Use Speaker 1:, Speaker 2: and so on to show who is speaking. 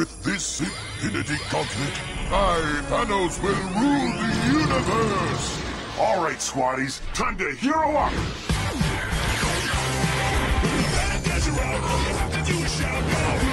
Speaker 1: With this Infinity Gauntlet, I, Thanos, will rule the universe! All right, squaddies, time to hero up! Bad guys are out, all you have to do is shout out.